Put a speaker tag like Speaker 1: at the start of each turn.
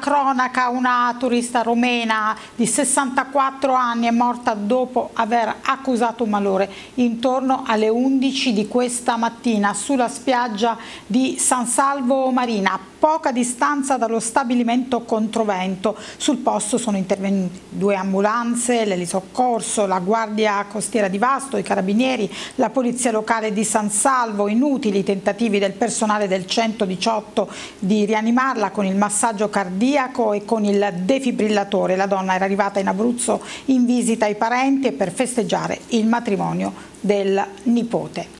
Speaker 1: Cronaca, una turista romena di 64 anni è morta dopo aver accusato un malore intorno alle 11 di questa mattina sulla spiaggia di San Salvo Marina, a poca distanza dallo stabilimento Controvento. Sul posto sono intervenute 2 ambulanze, l'elisoccorso, la Guardia Costiera di Vasto, i Carabinieri, la Polizia Locale di San Salvo. Inutili i tentativi del personale del 118 di rianimarla con il massaggio cardiaco e con il defibrillatore. La donna era arrivata in Abruzzo in visita ai parenti e per festeggiare il matrimonio del nipote.